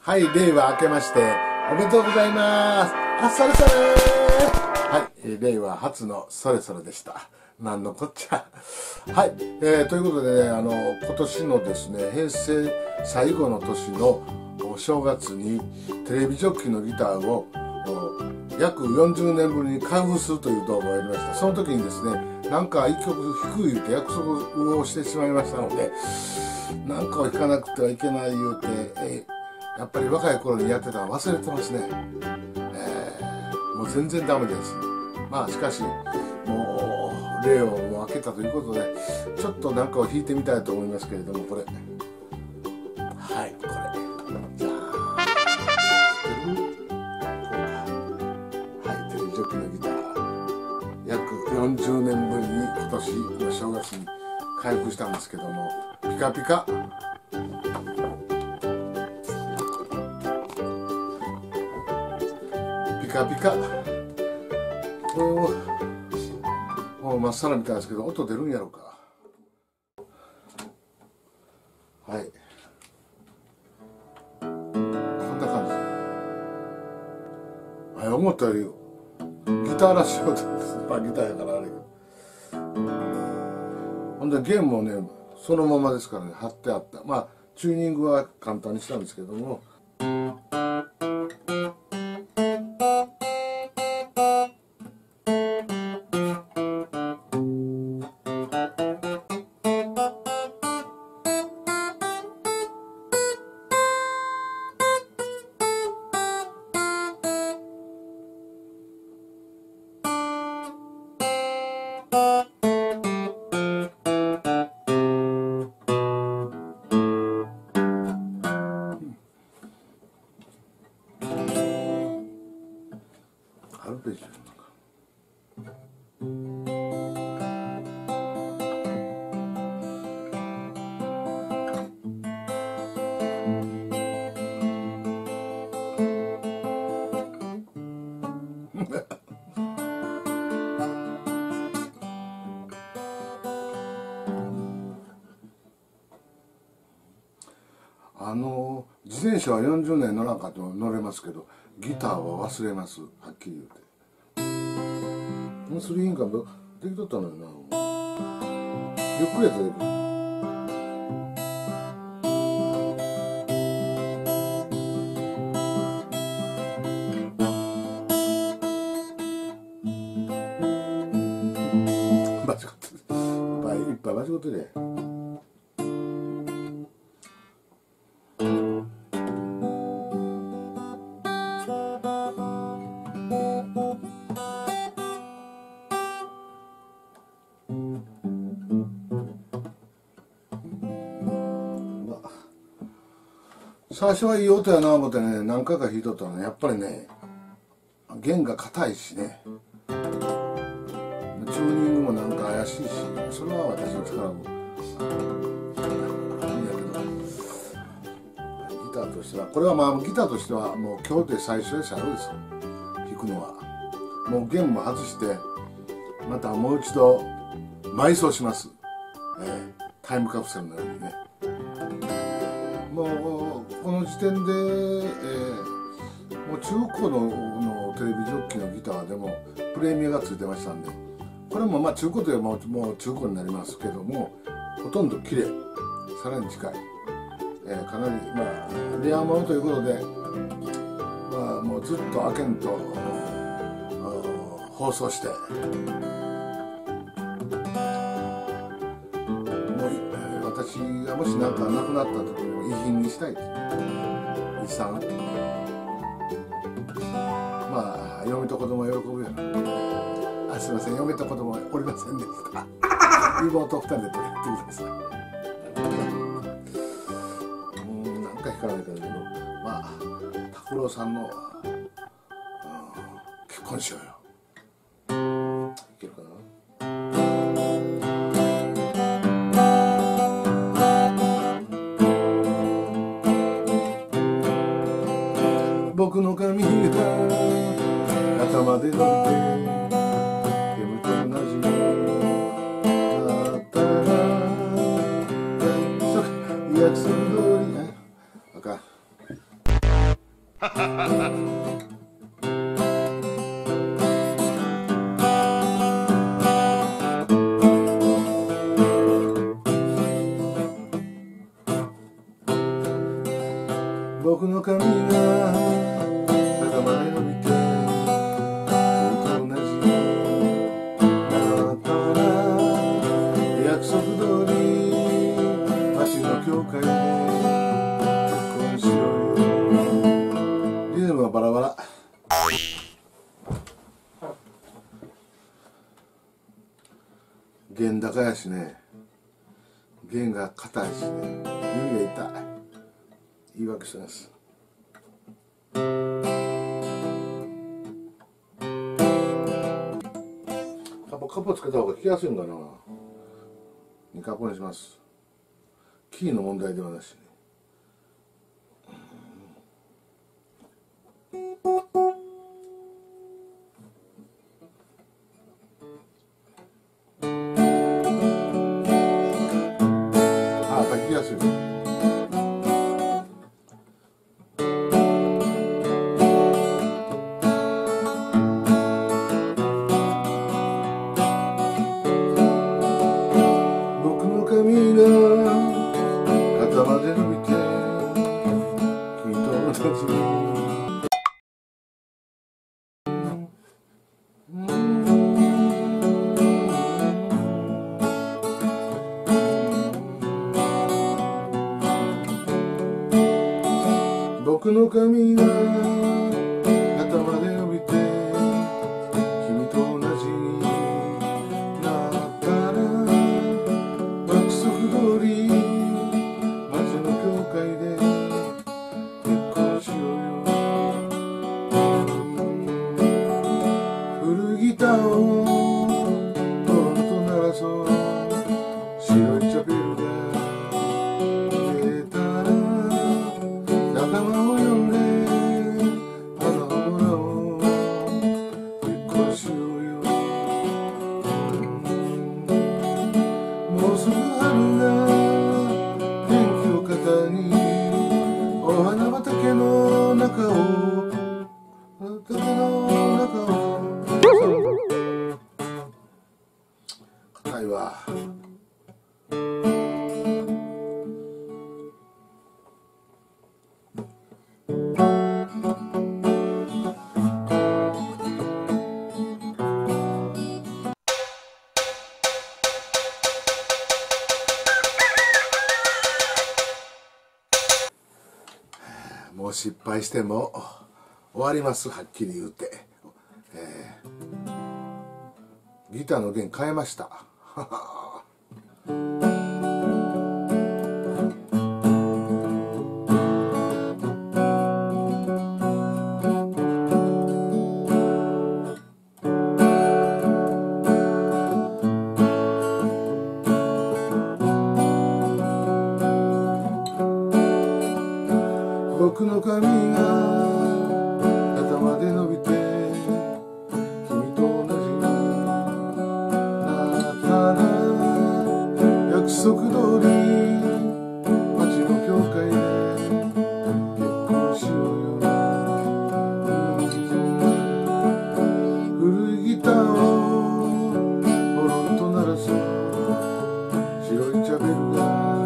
はい、令和明けましておめでとうございます。あ、それそれはい、令和初のそれそれでした。なんのこっちゃ。はい、ということでね、今年のですね、平成最後の年のお正月にテレビジョッキーのギターを約40年ぶりに開封するという動画をやりました。その時にですね、なんか一曲弾く言うて約束をしてしまいましたので、なんかを弾かなくてはいけない言うて、やっぱり若い頃にやってたの忘れてますね。もう全然ダメです。まあしかし、もう令和も明けたということで、ちょっとなんかを弾いてみたいと思いますけれども、これ。はい、これ。じゃあ、知ってる？はい、テレビジョッキーのギター。約40年ぶりに今年の正月に開封したんですけども、ピカピカ。ピカピカ。もうまっさらみたいですけど、音出るんやろうか。はい。こんな感じ。はい、思ったよりギターらしい音です。まあギターやからあれ。ほんで弦もね、そのままですからね、貼ってあった。まあチューニングは簡単にしたんですけども。アルペジオ自転車は40年乗らんかって乗れますけど、ギターは忘れます。はっきり言うて。スリーインカムできとったのよな。ゆっくりやったらできる。間違ってる。いっぱい間違ってる。最初はいい音やな思ってね、何回か弾いとったらね、やっぱりね、弦が硬いしね、チューニングもなんか怪しいし、それは私の力もいいんやけど、ギターとしては、これはまあギターとしてはもう今日で最初で最後ですよ、弾くのは。もう弦も外して、またもう一度埋葬します。タイムカプセルのようにね。もうこの時点で、もう中古のテレビジョッキーのギターでもプレミアがついてましたんで、これもまあ中古というもう中古になりますけども、ほとんど綺麗、さらに近い、かなりまあレアものということで、まあもうずっと開けんと放送して。私がもし何かなくなった時にも遺品にしたいです。遺産。まあ嫁と子供喜ぶよ。あ、すいません、嫁と子供おりませんでした。妹2人で取りに行ってください。なんか引かないけど、まあ拓郎さんの結婚しようよ。いけるかな。僕の髪が頭で伸びて煙と同じになったら約束通りあかん僕の髪が肩まで伸びて君と同じになったら約束通り街の教会で結婚しようよ。リズムがバラバラ。弦高やしね、弦が硬いしね、指が痛い。言い訳してます。カポつけた方が聞きやすいんかな。2カポにします。キーの問題ではなしに。聞きやすい。肩まで伸びて君と同じ僕の髪が肩まで伸びて君と同じになったら約束通り古ギターをトロンと鳴らそう白いチャペルが出たら仲間を呼んで花をもらおう結婚しようよ。もうすぐ春が天気を肩にお花畑の中を硬いわ。もう失敗しても終わります。はっきり言うて、ギターの弦変えました。僕の髪が肩まで伸びて君と同じになったら約束通り街の教会で結婚しようよ。古いギターをポロンと鳴らそう白いチャベルが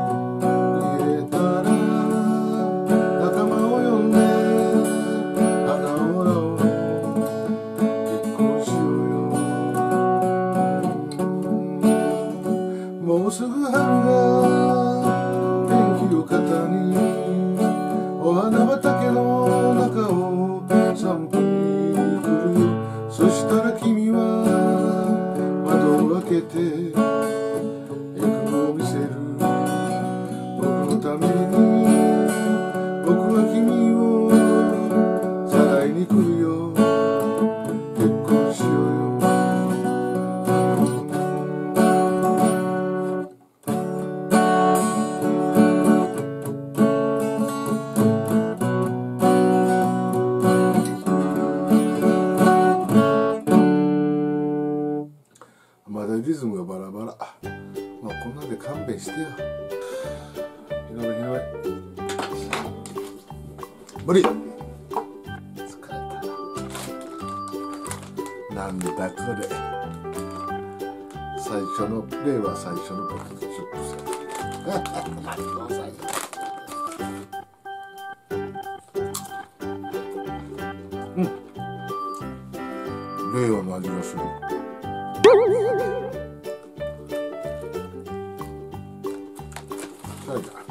もうすぐ春が天気を肩にお花畑の中を散歩に来るよ。そしたら君は窓を開けて笑顔を見せる。僕のために僕は君をさらいに来るよ。結婚しようよ。まだリズムがバラバラ。まあこんなんで勘弁してよ。ひろべひろべ無理。 なんだこれ。最初の令和最初のポテトチップス。令和の味がする。はい。